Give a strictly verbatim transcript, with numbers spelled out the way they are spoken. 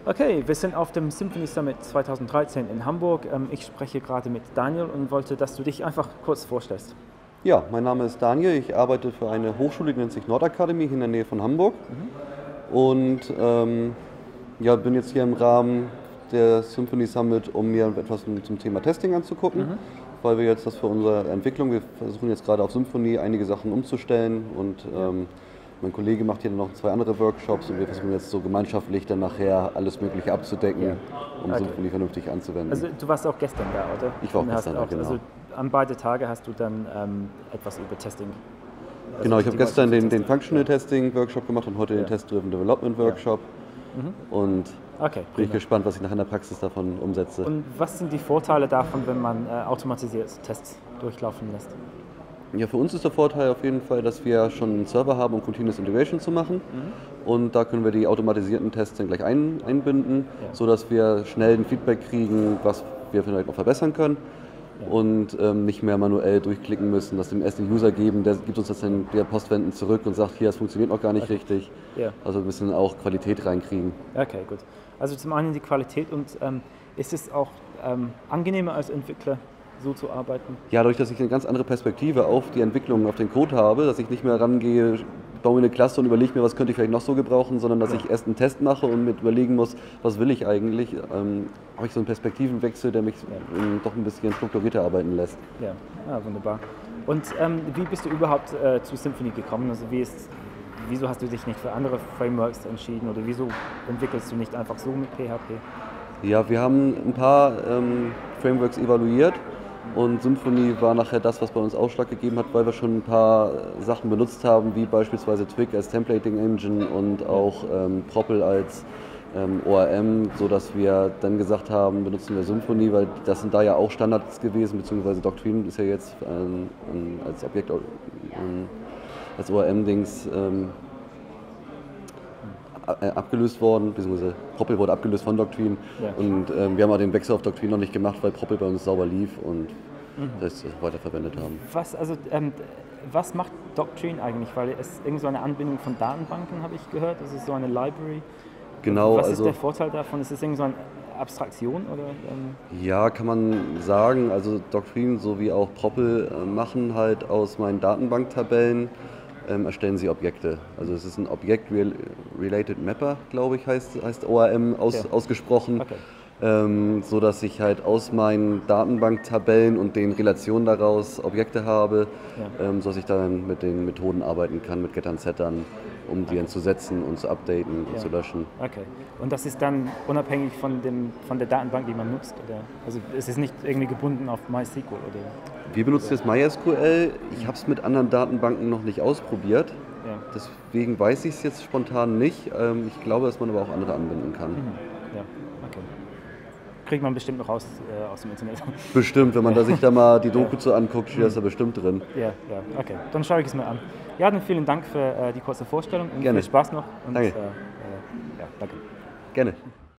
Okay, wir sind auf dem Symphony Summit zweitausenddreizehn in Hamburg. Ich spreche gerade mit Daniel und wollte, dass du dich einfach kurz vorstellst. Ja, mein Name ist Daniel, ich arbeite für eine Hochschule, die nennt sich Nordakademie, hier in der Nähe von Hamburg. Mhm. Und ähm, ja, bin jetzt hier im Rahmen der Symphony Summit, um mir etwas zum Thema Testing anzugucken, mhm. weil wir jetzt das für unsere Entwicklung, wir versuchen jetzt gerade auf Symphony einige Sachen umzustellen und ähm, mein Kollege macht hier noch zwei andere Workshops und wir versuchen jetzt so gemeinschaftlich dann nachher alles Mögliche abzudecken, ja. um okay. Symphony vernünftig anzuwenden. Also du warst auch gestern da, oder? Ich war auch gestern da, genau. Also an beide Tage hast du dann ähm, etwas über Testing. Also genau, ich habe gestern den, den Functional ja. Testing Workshop gemacht und heute ja. den Test-Driven Development Workshop. Ja. Mhm. Und okay, bin ich gespannt, was ich nachher in der Praxis davon umsetze. Und was sind die Vorteile davon, wenn man äh, automatisiert Tests durchlaufen lässt? Ja, für uns ist der Vorteil auf jeden Fall, dass wir schon einen Server haben, um Continuous Integration zu machen. Mhm. Und da können wir die automatisierten Tests dann gleich ein, einbinden, ja. sodass wir schnell ein Feedback kriegen, was wir vielleicht noch verbessern können. Ja. Und ähm, nicht mehr manuell durchklicken müssen, das dem erst den User geben, der gibt uns das dann der Postwenden zurück und sagt, hier, das funktioniert noch gar nicht okay. richtig. Ja. Also ein bisschen auch Qualität reinkriegen. Okay, gut. Also zum einen die Qualität und ähm, ist es auch ähm, angenehmer als Entwickler, so zu arbeiten? Ja, dadurch, dass ich eine ganz andere Perspektive auf die Entwicklung, auf den Code habe, dass ich nicht mehr rangehe, baue mir eine Klasse und überlege mir, was könnte ich vielleicht noch so gebrauchen, sondern dass ja. ich erst einen Test mache und mit überlegen muss, was will ich eigentlich, ähm, habe ich so einen Perspektivenwechsel, der mich ja. ähm, doch ein bisschen strukturierter arbeiten lässt. Ja, ja wunderbar. Und ähm, wie bist du überhaupt äh, zu Symphony gekommen? Also wie ist, wieso hast du dich nicht für andere Frameworks entschieden oder wieso entwickelst du nicht einfach so mit P H P? Ja, wir haben ein paar ähm, Frameworks evaluiert. Und Symphony war nachher das, was bei uns Ausschlag gegeben hat, weil wir schon ein paar Sachen benutzt haben, wie beispielsweise Twig als Templating Engine und auch ähm, Propel als ähm, O R M, sodass wir dann gesagt haben, benutzen wir Symphony, weil das sind da ja auch Standards gewesen, beziehungsweise Doctrine ist ja jetzt ähm, als Objekt, ähm, als O R M-Dings ähm, abgelöst worden, beziehungsweise Propel wurde abgelöst von Doctrine ja. und ähm, wir haben auch den Wechsel auf Doctrine noch nicht gemacht, weil Propel bei uns sauber lief und mhm. das weiterverwendet haben. Was, also, ähm, was macht Doctrine eigentlich? Weil es irgendwie so eine Anbindung von Datenbanken, habe ich gehört, das ist so eine Library. Genau. Was also, ist der Vorteil davon? Ist es irgendwie so eine Abstraktion? Oder, ähm? Ja, kann man sagen. Also Doctrine sowie auch Propel äh, machen halt aus meinen Datenbanktabellen Ähm, erstellen sie Objekte. Also es ist ein Object-Related Mapper, glaube ich, heißt, heißt O R M aus, ja. ausgesprochen, okay. ähm, so dass ich halt aus meinen Datenbanktabellen und den Relationen daraus Objekte habe, ja. ähm, so dass ich dann mit den Methoden arbeiten kann, mit Gettern, Settern, um die okay. dann zu setzen und zu updaten und ja. zu löschen. Okay. Und das ist dann unabhängig von, dem, von der Datenbank, die man nutzt? Oder? Also es ist nicht irgendwie gebunden auf MySQL? Oder? Wir benutzen jetzt MySQL. Ich habe es mit anderen Datenbanken noch nicht ausprobiert. Ja. Deswegen weiß ich es jetzt spontan nicht. Ich glaube, dass man aber auch andere anwenden kann. Mhm. Ja, okay. Kriegt man bestimmt noch raus äh, aus dem Internet. Bestimmt, wenn man da sich da mal die Doku ja. so anguckt, steht das da bestimmt drin. Ja, ja, okay. Dann schaue ich es mir an. Ja, dann vielen Dank für äh, die kurze Vorstellung und Gerne. viel Spaß noch. Und, danke. Äh, äh, ja, danke. Gerne.